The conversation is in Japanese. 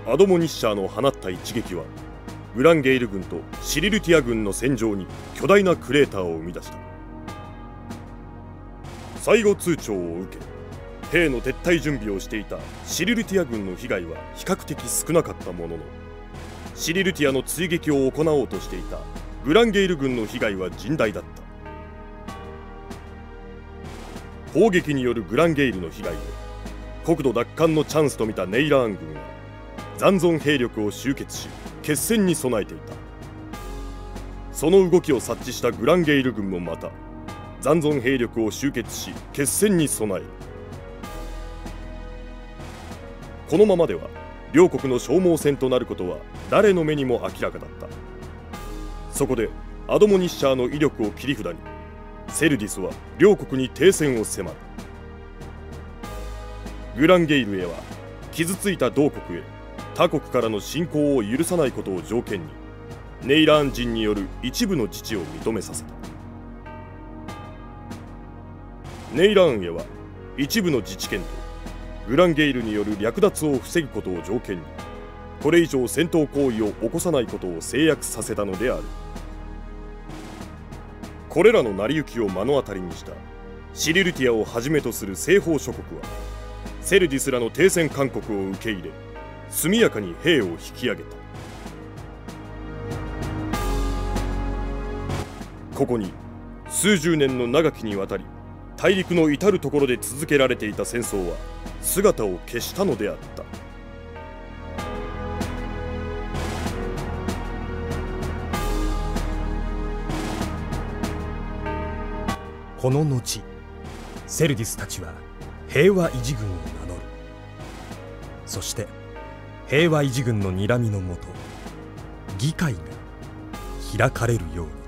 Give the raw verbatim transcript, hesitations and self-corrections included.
アドモニッシャーの放った一撃はグランゲイル軍とシリルティア軍の戦場に巨大なクレーターを生み出した。最後通牒を受け兵の撤退準備をしていたシリルティア軍の被害は比較的少なかったものの、シリルティアの追撃を行おうとしていたグランゲイル軍の被害は甚大だった。砲撃によるグランゲイルの被害で国土奪還のチャンスと見たネイラーン軍は残存兵力を集結し決戦に備えていた。その動きを察知したグランゲイル軍もまた残存兵力を集結し決戦に備える。このままでは両国の消耗戦となることは誰の目にも明らかだった。そこでアドモニッシャーの威力を切り札にセルディスは両国に停戦を迫る。グランゲイルへは傷ついた同国へ他国からの侵攻を許さないことを条件にネイラーン人による一部の自治を認めさせた。ネイラーンへは一部の自治権とグランゲイルによる略奪を防ぐことを条件にこれ以上戦闘行為を起こさないことを制約させたのである。これらの成り行きを目の当たりにしたシリルティアをはじめとする西方諸国はセルディスらの停戦勧告を受け入れ速やかに兵を引き上げた。ここに数十年の長きにわたり大陸の至る所で続けられていた戦争は姿を消したのであった。 この後セルディスたちは平和維持軍を名乗る。そして平和維持軍の睨みのもと議会が開かれるように